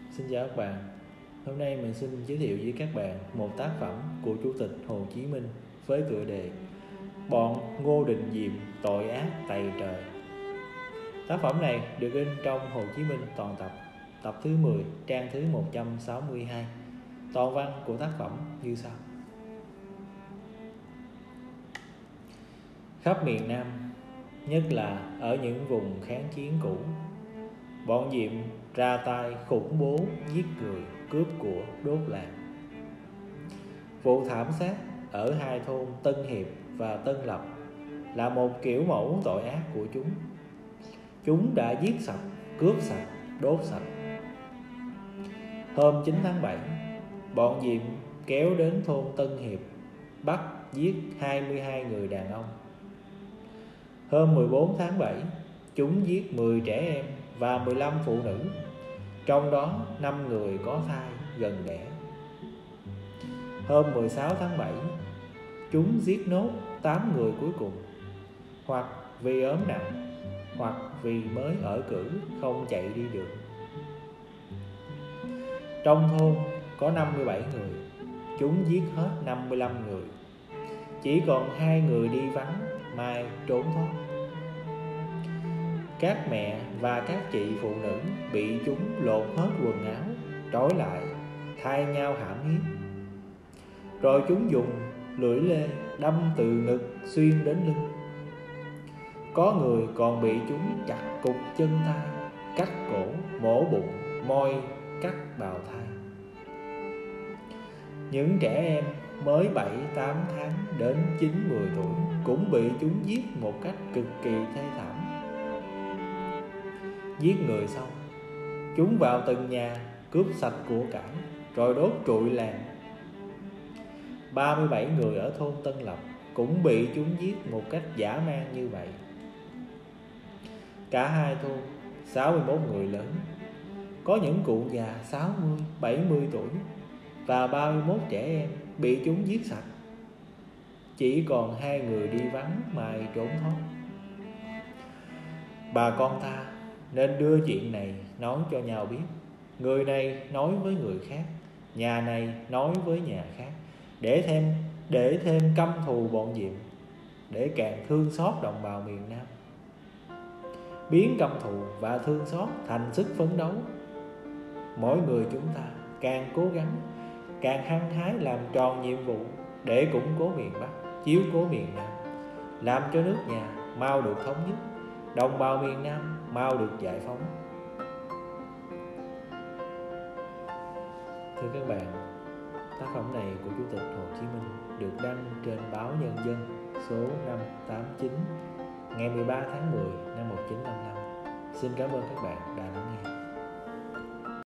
Xin chào các bạn. Hôm nay mình xin giới thiệu với các bạn một tác phẩm của Chủ tịch Hồ Chí Minh với tựa đề Bọn Ngô Đình Diệm tội ác tày trời. Tác phẩm này được in trong Hồ Chí Minh toàn tập, tập thứ 10, trang thứ 162. Toàn văn của tác phẩm như sau. Khắp miền Nam, nhất là ở những vùng kháng chiến cũ, bọn Diệm ra tay khủng bố, giết người, cướp của, đốt làng. Vụ thảm sát ở hai thôn Tân Hiệp và Tân Lập là một kiểu mẫu tội ác của chúng. Chúng đã giết sạch, cướp sạch, đốt sạch. Hôm 9 tháng 7, bọn Diệm kéo đến thôn Tân Hiệp, bắt giết 22 người đàn ông. Hôm 14 tháng 7, chúng giết 10 trẻ em và 15 phụ nữ, trong đó 5 người có thai gần đẻ. Hôm 16 tháng 7, chúng giết nốt 8 người cuối cùng, hoặc vì ốm nặng, hoặc vì mới ở cữ không chạy đi được. Trong thôn có 57 người, chúng giết hết 55 người. Chỉ còn 2 người đi vắng, mai trốn thoát. Các mẹ và các chị phụ nữ bị chúng lột hết quần áo, trói lại, thay nhau hãm hiếp. Rồi chúng dùng lưỡi lê đâm từ ngực xuyên đến lưng. Có người còn bị chúng chặt cụt chân tay, cắt cổ, mổ bụng, moi, cắt bào thai. Những trẻ em mới 7-8 tháng đến 9-10 tuổi cũng bị chúng giết một cách cực kỳ thê thảm. Giết người xong, chúng vào từng nhà cướp sạch của cải, rồi đốt trụi làng. 37 người ở thôn Tân Lập cũng bị chúng giết một cách dã man như vậy. Cả hai thôn 61 người lớn, có những cụ già 60-70 tuổi và 31 trẻ em bị chúng giết sạch. Chỉ còn 2 người đi vắng mai trốn thoát. Bà con ta nên đưa chuyện này nói cho nhau biết. Người này nói với người khác, nhà này nói với nhà khác, để thêm căm thù bọn Diệm, để càng thương xót đồng bào miền Nam. Biến căm thù và thương xót thành sức phấn đấu. Mỗi người chúng ta càng cố gắng, càng hăng hái làm tròn nhiệm vụ để củng cố miền Bắc, chiếu cố miền Nam, làm cho nước nhà mau được thống nhất, đồng bào miền Nam mau được giải phóng. Thưa các bạn, tác phẩm này của Chủ tịch Hồ Chí Minh được đăng trên báo Nhân dân số 589 ngày 13 tháng 10 năm 1955. Xin cảm ơn các bạn đã